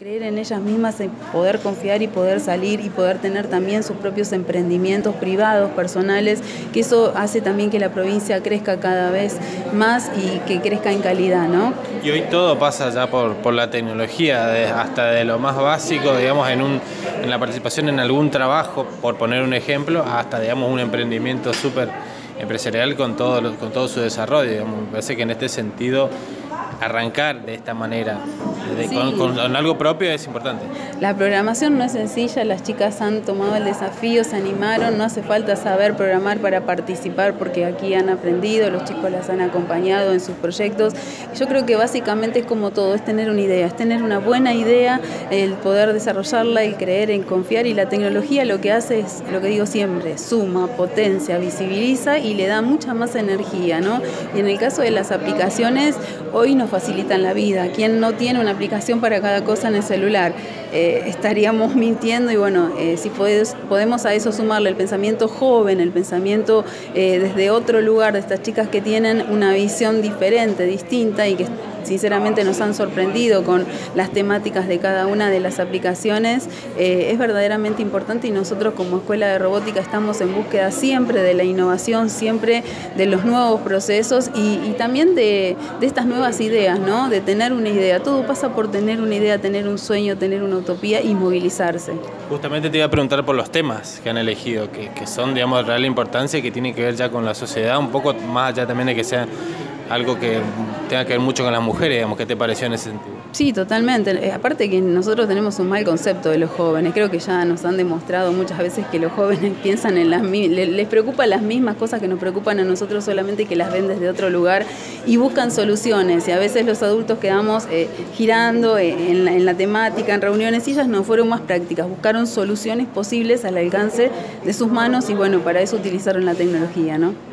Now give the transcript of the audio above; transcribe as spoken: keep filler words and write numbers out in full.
Creer en ellas mismas, en poder confiar y poder salir y poder tener también sus propios emprendimientos privados, personales, que eso hace también que la provincia crezca cada vez más y que crezca en calidad, ¿no? Y hoy todo pasa ya por, por la tecnología, de, hasta de lo más básico, digamos, en, un, en la participación en algún trabajo, por poner un ejemplo, hasta, digamos, un emprendimiento súper empresarial con todo, con todo su desarrollo. Digamos. Me parece que en este sentido arrancar de esta manera, de, sí. con, con, con algo propio es importante. La programación no es sencilla, las chicas han tomado el desafío, se animaron, no hace falta saber programar para participar porque aquí han aprendido, los chicos las han acompañado en sus proyectos. Yo creo que básicamente es como todo, es tener una idea, es tener una buena idea, el poder desarrollarla, el creer en confiar, y la tecnología lo que hace es, lo que digo siempre, suma, potencia, visibiliza y le da mucha más energía, ¿no? Y en el caso de las aplicaciones, hoy nos facilitan la vida. ¿Quién no tiene una aplicación para cada cosa en el celular? Eh, estaríamos mintiendo y bueno, eh, si podés, podemos a eso sumarle el pensamiento joven, el pensamiento eh, desde otro lugar de estas chicas que tienen una visión diferente, distinta y que sinceramente nos han sorprendido con las temáticas de cada una de las aplicaciones, eh, es verdaderamente importante y nosotros como Escuela de Robótica estamos en búsqueda siempre de la innovación, siempre de los nuevos procesos y, y también de, de estas nuevas ideas, ¿no? De tener una idea. Todo pasa por tener una idea, tener un sueño, tener una utopía y movilizarse. Justamente te iba a preguntar por los temas que han elegido, que, que son, digamos, de real importancia y que tienen que ver ya con la sociedad, un poco más allá también de que sea algo que tenga que ver mucho con las mujeres, digamos. ¿Qué te pareció en ese sentido? Sí, totalmente. Aparte que nosotros tenemos un mal concepto de los jóvenes. Creo que ya nos han demostrado muchas veces que los jóvenes piensan en las mismas, les preocupan las mismas cosas que nos preocupan a nosotros, solamente que las ven desde otro lugar y buscan soluciones. Y a veces los adultos quedamos eh, girando en la, en la temática, en reuniones, y ellas no fueron más prácticas. Buscaron soluciones posibles al alcance de sus manos y bueno, para eso utilizaron la tecnología, ¿no?